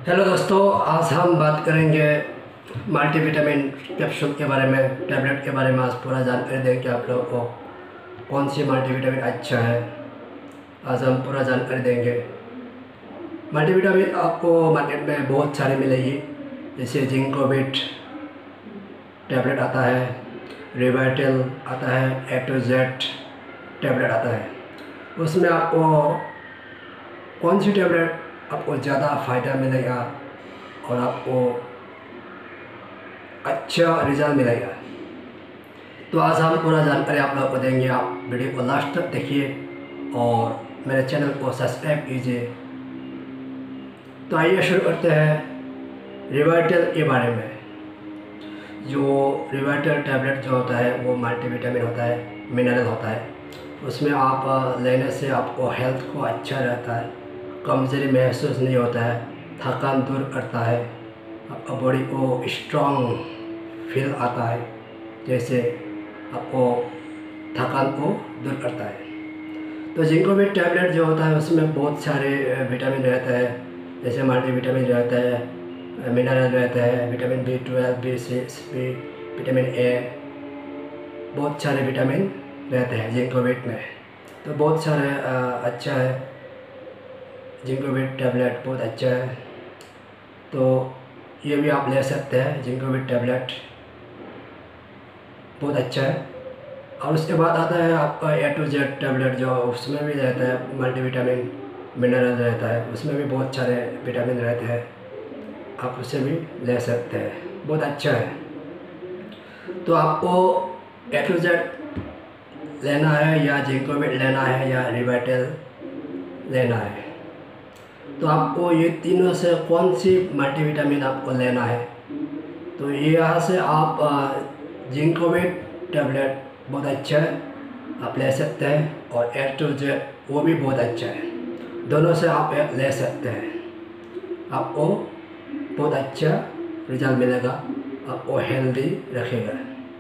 Hello दोस्तों, आज हम बात करेंगे मल्टीविटामिन कैप्सूल के बारे में, टैबलेट के बारे में। आज पूरा जानकारी देंगे आप लोगों को कौन सी मल्टीविटामिन अच्छा है। आज हम पूरा जानकारी देंगे। मल्टीविटामिन आपको मार्केट में बहुत सारे मिलेगी, जैसे जिंकोविट टैबलेट आता है, रिवाइटल आता है, A to Z टैबलेट आता है। उसमें आपको कौन सी टैबलेट आपको ज़्यादा फ़ायदा मिलेगा और आपको अच्छा रिजल्ट मिलेगा, तो आज हम पूरा जानकारी आप लोगों को देंगे। आप वीडियो को लास्ट तक देखिए और मेरे चैनल को सब्सक्राइब कीजिए। तो आइए शुरू करते हैं रिवाइटल के बारे में। जो रिवाइटल टैबलेट जो होता है वो मल्टीविटामिन होता है, मिनरल होता है। उसमें आप लेने से आपको हेल्थ को अच्छा रहता है, कमज़ोरी महसूस नहीं होता है, थकान दूर करता है, आपका बॉडी को स्ट्रॉन्ग फील आता है, जैसे आपको थकान को दूर करता है। तो जिंकोविट टैबलेट जो होता है उसमें बहुत सारे विटामिन रहता है, जैसे मल्टीविटामिन रहता है, मिनरल रहता है, vitamin B12, B6, vitamin A, बहुत सारे विटामिन रहते हैं जिंकोविट में। तो बहुत सारे अच्छा है, जिंकोविट टैबलेट बहुत अच्छा है। तो ये भी आप ले सकते हैं, जिंकोविट टैबलेट बहुत अच्छा है। और उसके बाद आता है आपका A to Z टैबलेट, जो उसमें भी रहता है मल्टीविटामिन मिनरल रहता है, उसमें भी बहुत सारे विटामिन रहते हैं, आप उसे भी ले सकते हैं, बहुत अच्छा है। तो आपको A to Z लेना है या जिंकोविट लेना है या रिवाइटल लेना है, तो आपको ये तीनों से कौन सी मल्टीविटामिन आपको लेना है। तो ये यहाँ से आप जिंकोविट टैबलेट बहुत अच्छा है, आप ले सकते हैं, और A to Z वो भी बहुत अच्छा है। दोनों से आप ले सकते हैं, आपको बहुत अच्छा रिजल्ट मिलेगा, आपको हेल्दी रखेगा।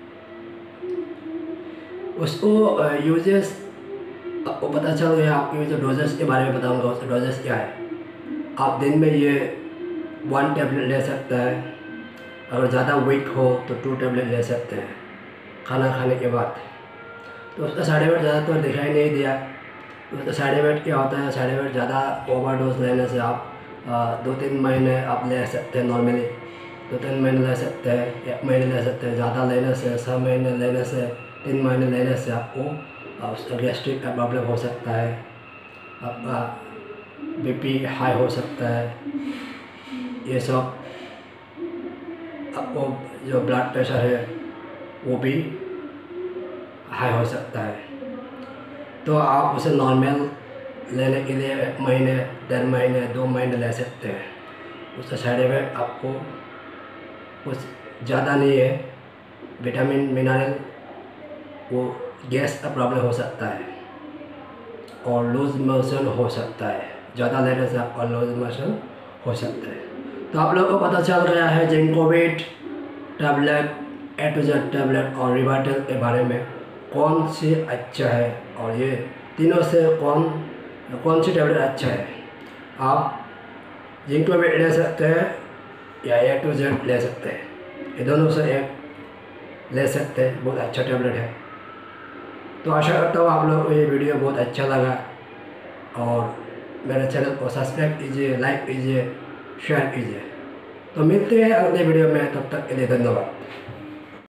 उसको यूजेस आपको पता चल गया। आपके जो डोजेस के बारे में बताऊंगा, उसका डोजेस क्या है। आप दिन में ये 1 टैबलेट ले सकते हैं, अगर ज़्यादा वीक हो तो 2 टैबलेट ले सकते हैं खाना खाने के बाद। तो उसका साइड इफेक्ट ज़्यादातर दिखाई नहीं दिया। उसका साइड इफेक्ट क्या होता है, साइड इफेक्ट ज़्यादा ओवरडोज लेने से आप 2-3 महीने आप ले सकते हैं, नॉर्मली 2-3 महीने ले सकते हैं, 1 महीने ले सकते हैं। ज़्यादा लेने से 6 महीने लेने से, 3 महीने लेने से आपको उसका गैस्ट्रिक का प्रॉब्लम हो सकता है, आपका BP हाई हो सकता है, ये सब आपको जो ब्लड प्रेशर है वो भी हाई हो सकता है। तो आप उसे नॉर्मल लेने के लिए 1 महीने, 1.5 महीने, 2 महीने ले सकते हैं। उसका साइड इफेक्ट आपको कुछ ज़्यादा नहीं है। विटामिन मिनरल वो गैस का प्रॉब्लम हो सकता है और लूज मोशन हो सकता है, ज़्यादा लेने से आपका लूज मोशन हो सकता है। तो आप लोगों को पता चल गया है Zincovit tablet, A to Z tablet और रिवाइटल के बारे में, कौन सी अच्छा है और ये तीनों से कौन सी टैबलेट अच्छा है। आप जिंकोविट ले सकते हैं या A to Z ले सकते हैं, ये दोनों से एक ले सकते हैं, बहुत अच्छा टैबलेट है। तो आशा करता हूँ आप लोगों को ये वीडियो बहुत अच्छा लगा, और मेरे चैनल को सब्सक्राइब कीजिए, लाइक कीजिए, शेयर कीजिए। तो मिलते हैं अगले वीडियो में, तब तक के लिए धन्यवाद।